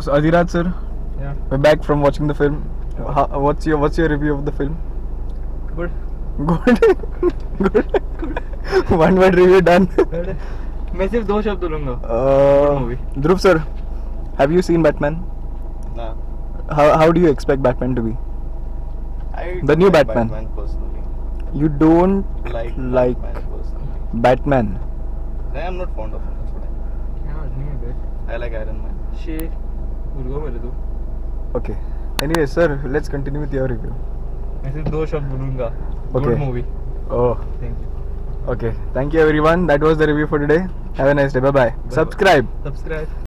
So Adhiraj sir, Yeah. we're back from watching the film. What's your review of the film? Good. Good. Good. One word review done. मैं सिर्फ 2 शब्द बोलूँगा. movie. Dhruv sir, have you seen Batman? Nah. How do you expect Batman to be? I The new don't like Batman. personally. You don't Like Batman personally. Batman. I am not fond of him. That's what क्या आदमी है बे. I like Iron Man. Shit. भूल गया मेरे तो. Okay. Anyway, sir, let's continue with your review. मैं सिर्फ 2 शब्द बोलूँगा. Okay. Good movie. Oh. Thank you. Okay. Thank you everyone. That was the review for today. Have a nice day. Bye bye. Subscribe. Subscribe.